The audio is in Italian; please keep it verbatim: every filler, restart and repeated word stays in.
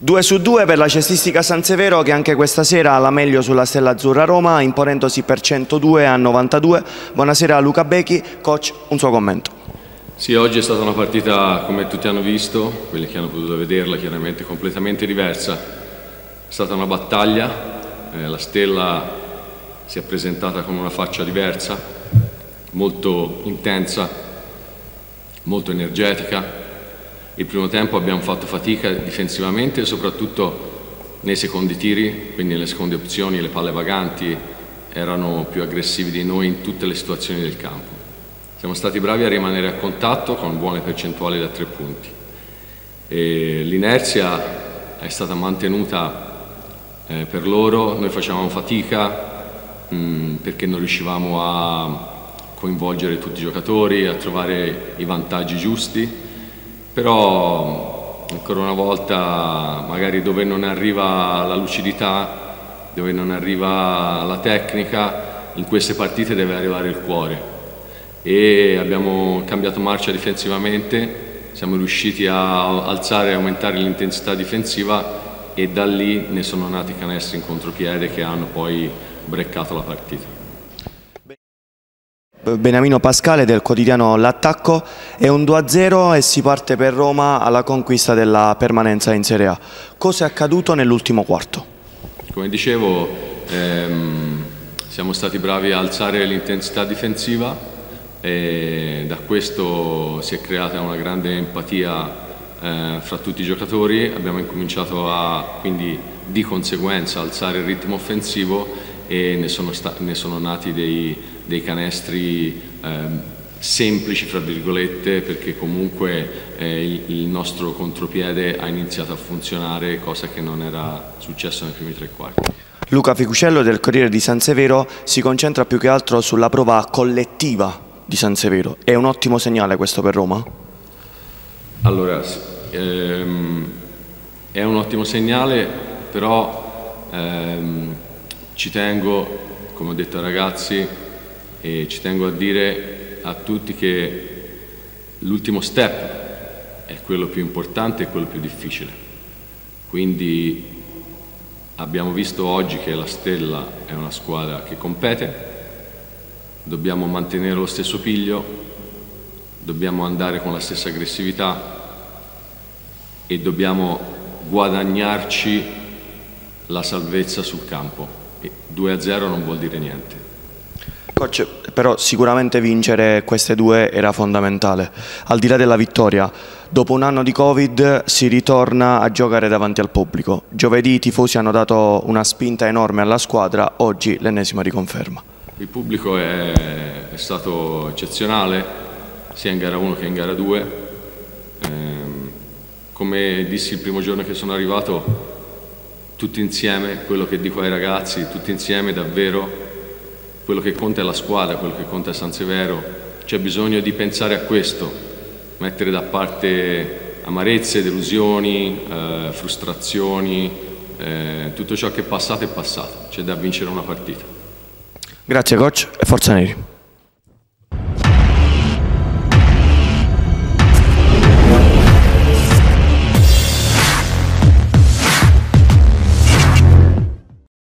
due su due per la cestistica San Severo, che anche questa sera ha la meglio sulla Stella Azzurra Roma, imponendosi per centodue a novantadue. Buonasera Luca Becchi, coach, un suo commento. Sì, oggi è stata una partita, come tutti hanno visto, quelli che hanno potuto vederla, chiaramente completamente diversa. È stata una battaglia, eh, la Stella si è presentata con una faccia diversa, molto intensa, molto energetica. Il primo tempo abbiamo fatto fatica difensivamente e soprattutto nei secondi tiri, quindi nelle seconde opzioni, le palle vaganti erano più aggressivi di noi in tutte le situazioni del campo. Siamo stati bravi a rimanere a contatto con buone percentuali da tre punti. L'inerzia è stata mantenuta eh, per loro, noi facevamo fatica mh, perché non riuscivamo a coinvolgere tutti i giocatori, a trovare i vantaggi giusti. Però ancora una volta magari dove non arriva la lucidità, dove non arriva la tecnica, in queste partite deve arrivare il cuore. E abbiamo cambiato marcia difensivamente, siamo riusciti a alzare e aumentare l'intensità difensiva e da lì ne sono nati canestri in contropiede che hanno poi breccato la partita. Beniamino Pascale del quotidiano L'Attacco, è un due a zero e si parte per Roma alla conquista della permanenza in Serie A. Cosa è accaduto nell'ultimo quarto? Come dicevo, ehm, siamo stati bravi a alzare l'intensità difensiva e da questo si è creata una grande empatia eh, fra tutti i giocatori. Abbiamo incominciato a quindi di conseguenza alzare il ritmo offensivo e ne sono, ne sono nati dei, dei canestri eh, semplici, fra virgolette, perché comunque eh, il, il nostro contropiede ha iniziato a funzionare, cosa che non era successo nei primi tre quarti. Luca Ficucello del Corriere di San Severo si concentra più che altro sulla prova collettiva di San Severo. È un ottimo segnale questo per Roma? Allora, ehm, è un ottimo segnale, però ehm, ci tengo, come ho detto ai ragazzi, e ci tengo a dire a tutti che l'ultimo step è quello più importante e quello più difficile. Quindi abbiamo visto oggi che la Stella è una squadra che compete, dobbiamo mantenere lo stesso piglio, dobbiamo andare con la stessa aggressività e dobbiamo guadagnarci la salvezza sul campo. due a zero non vuol dire niente. Coach, però sicuramente vincere queste due era fondamentale. Al di là della vittoria, dopo un anno di Covid si ritorna a giocare davanti al pubblico. Giovedì i tifosi hanno dato una spinta enorme alla squadra, oggi l'ennesima riconferma. Il pubblico è, è stato eccezionale, sia in gara uno che in gara due. Ehm, come dissi il primo giorno che sono arrivato, tutti insieme, quello che dico ai ragazzi, tutti insieme davvero, quello che conta è la squadra, quello che conta è San Severo. C'è bisogno di pensare a questo, mettere da parte amarezze, delusioni, eh, frustrazioni, eh, tutto ciò che è passato è passato, c'è da vincere una partita. Grazie coach e forza Neri.